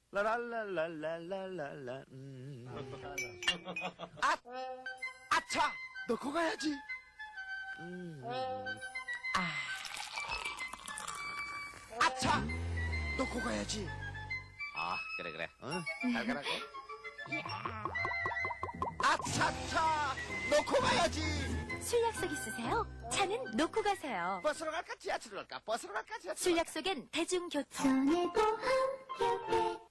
라랄랄랄랄랄랄라. 아차! 넣고 가야지. 아차! 넣고 가야지. 아, 그래. 잘 가라고. 아차차! 놓고 가야지! 술 약속 있으세요? 차는 놓고 가세요. 버스로 갈까? 지하철로 갈까? 버스로 갈까? 지하철로 술 약속엔 대중교통. 손해보험협회